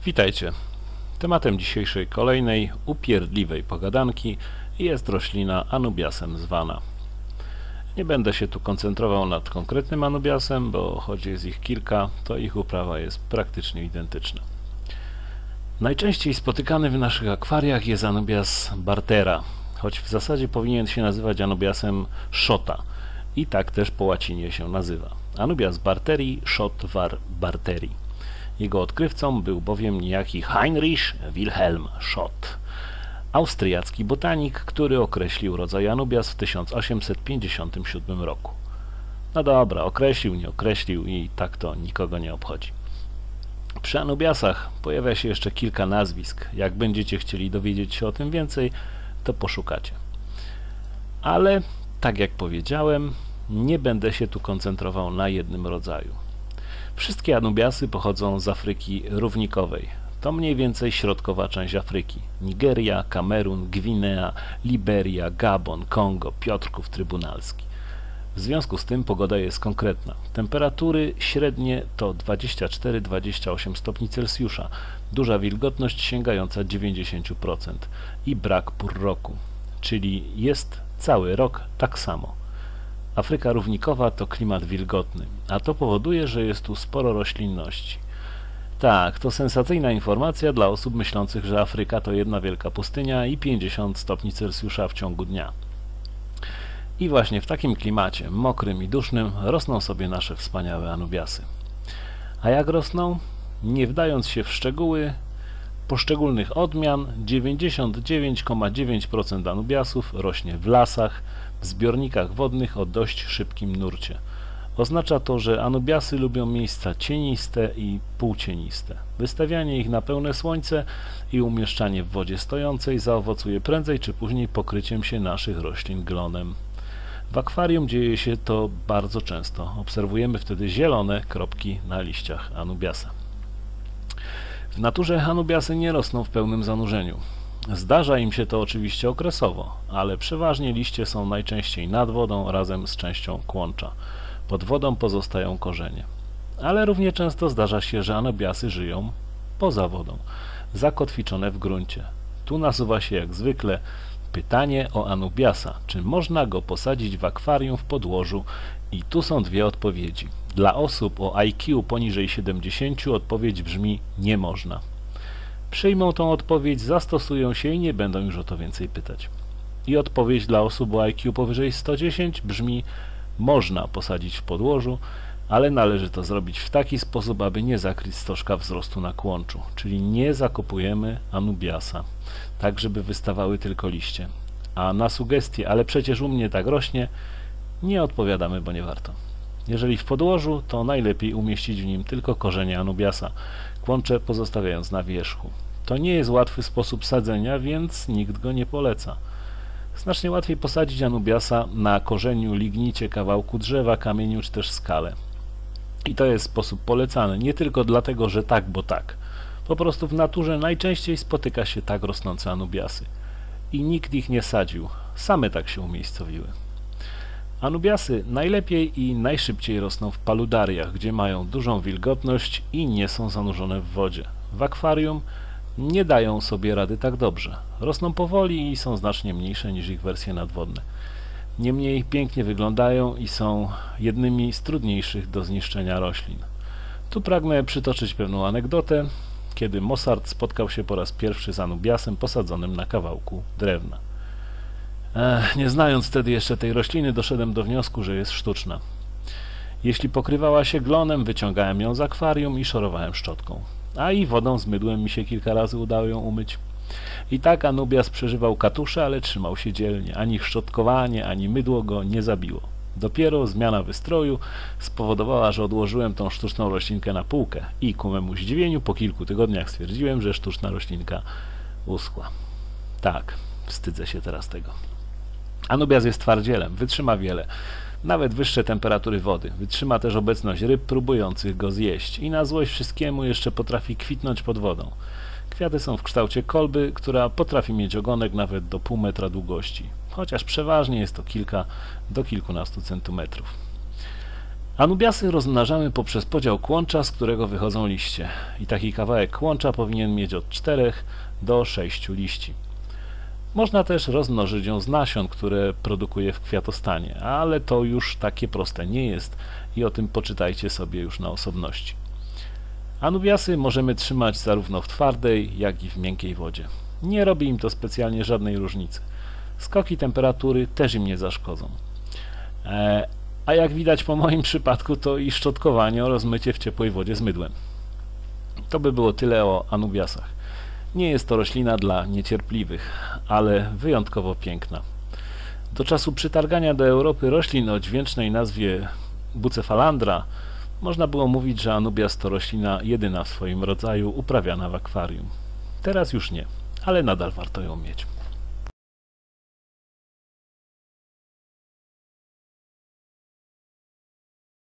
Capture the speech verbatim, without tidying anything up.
Witajcie. Tematem dzisiejszej kolejnej upierdliwej pogadanki jest roślina anubiasem zwana. Nie będę się tu koncentrował nad konkretnym anubiasem, bo choć jest ich kilka, to ich uprawa jest praktycznie identyczna. Najczęściej spotykany w naszych akwariach jest anubias bartera, choć w zasadzie powinien się nazywać anubiasem shota i tak też po łacinie się nazywa. Anubias barteri, shot var barteri. Jego odkrywcą był bowiem niejaki Heinrich Wilhelm Schott, austriacki botanik, który określił rodzaj anubias w tysiąc osiemset pięćdziesiątym siódmym roku. No dobra, określił, nie określił i tak to nikogo nie obchodzi. Przy anubiasach pojawia się jeszcze kilka nazwisk. Jak będziecie chcieli dowiedzieć się o tym więcej, to poszukacie. Ale, tak jak powiedziałem, nie będę się tu koncentrował na jednym rodzaju. Wszystkie anubiasy pochodzą z Afryki równikowej. To mniej więcej środkowa część Afryki. Nigeria, Kamerun, Gwinea, Liberia, Gabon, Kongo, Piotrków Trybunalski. W związku z tym pogoda jest konkretna. Temperatury średnie to dwadzieścia cztery do dwudziestu ośmiu stopni Celsjusza, duża wilgotność sięgająca dziewięćdziesiąt procent i brak pór roku, czyli jest cały rok tak samo. Afryka równikowa to klimat wilgotny, a to powoduje, że jest tu sporo roślinności. Tak, to sensacyjna informacja dla osób myślących, że Afryka to jedna wielka pustynia i pięćdziesiąt stopni Celsjusza w ciągu dnia. I właśnie w takim klimacie, mokrym i dusznym, rosną sobie nasze wspaniałe anubiasy. A jak rosną? Nie wdając się w szczegóły poszczególnych odmian, dziewięćdziesiąt dziewięć przecinek dziewięć procent anubiasów rośnie w lasach, w zbiornikach wodnych o dość szybkim nurcie. Oznacza to, że anubiasy lubią miejsca cieniste i półcieniste. Wystawianie ich na pełne słońce i umieszczanie w wodzie stojącej zaowocuje prędzej czy później pokryciem się naszych roślin glonem. W akwarium dzieje się to bardzo często. Obserwujemy wtedy zielone kropki na liściach anubiasa. W naturze anubiasy nie rosną w pełnym zanurzeniu. Zdarza im się to oczywiście okresowo, ale przeważnie liście są najczęściej nad wodą razem z częścią kłącza. Pod wodą pozostają korzenie. Ale równie często zdarza się, że anubiasy żyją poza wodą, zakotwiczone w gruncie. Tu nasuwa się jak zwykle pytanie o anubiasa, czy można go posadzić w akwarium w podłożu, i tu są dwie odpowiedzi. Dla osób o I Q poniżej siedemdziesięciu odpowiedź brzmi: nie można. Przyjmą tą odpowiedź, zastosują się i nie będą już o to więcej pytać. I odpowiedź dla osób o I Q powyżej stu dziesięciu brzmi: można posadzić w podłożu, ale należy to zrobić w taki sposób, aby nie zakryć stożka wzrostu na kłączu, czyli nie zakopujemy anubiasa, tak żeby wystawały tylko liście. A na sugestie, ale przecież u mnie tak rośnie, nie odpowiadamy, bo nie warto. Jeżeli w podłożu, to najlepiej umieścić w nim tylko korzenie anubiasa, kłącze pozostawiając na wierzchu. To nie jest łatwy sposób sadzenia, więc nikt go nie poleca. Znacznie łatwiej posadzić anubiasa na korzeniu, lignicie, kawałku drzewa, kamieniu czy też skale. I to jest sposób polecany, nie tylko dlatego, że tak, bo tak. Po prostu w naturze najczęściej spotyka się tak rosnące anubiasy. I nikt ich nie sadził, same tak się umiejscowiły. Anubiasy najlepiej i najszybciej rosną w paludariach, gdzie mają dużą wilgotność i nie są zanurzone w wodzie. W akwarium nie dają sobie rady tak dobrze. Rosną powoli i są znacznie mniejsze niż ich wersje nadwodne. Niemniej pięknie wyglądają i są jednymi z trudniejszych do zniszczenia roślin. Tu pragnę przytoczyć pewną anegdotę, kiedy Mozart spotkał się po raz pierwszy z anubiasem posadzonym na kawałku drewna. Ech, nie znając wtedy jeszcze tej rośliny, doszedłem do wniosku, że jest sztuczna. Jeśli pokrywała się glonem, wyciągałem ją z akwarium i szorowałem szczotką. A i wodą z mydłem mi się kilka razy udało ją umyć. I tak anubias przeżywał katusze, ale trzymał się dzielnie. Ani szczotkowanie, ani mydło go nie zabiło. Dopiero zmiana wystroju spowodowała, że odłożyłem tą sztuczną roślinkę na półkę i ku memu zdziwieniu po kilku tygodniach stwierdziłem, że sztuczna roślinka uschła. Tak, wstydzę się teraz tego. Anubias jest twardzielem, wytrzyma wiele, nawet wyższe temperatury wody. Wytrzyma też obecność ryb próbujących go zjeść i na złość wszystkiemu jeszcze potrafi kwitnąć pod wodą. Kwiaty są w kształcie kolby, która potrafi mieć ogonek nawet do pół metra długości, chociaż przeważnie jest to kilka do kilkunastu centymetrów. Anubiasy rozmnażamy poprzez podział kłącza, z którego wychodzą liście. I taki kawałek kłącza powinien mieć od czterech do sześciu liści. Można też rozmnożyć ją z nasion, które produkuje w kwiatostanie, ale to już takie proste nie jest i o tym poczytajcie sobie już na osobności. Anubiasy możemy trzymać zarówno w twardej, jak i w miękkiej wodzie. Nie robi im to specjalnie żadnej różnicy. Skoki temperatury też im nie zaszkodzą. E, a jak widać po moim przypadku, to i szczotkowanie oraz mycie w ciepłej wodzie z mydłem. To by było tyle o anubiasach. Nie jest to roślina dla niecierpliwych, ale wyjątkowo piękna. Do czasu przytargania do Europy roślin o dźwięcznej nazwie Bucephalandra można było mówić, że anubias to roślina jedyna w swoim rodzaju uprawiana w akwarium. Teraz już nie, ale nadal warto ją mieć.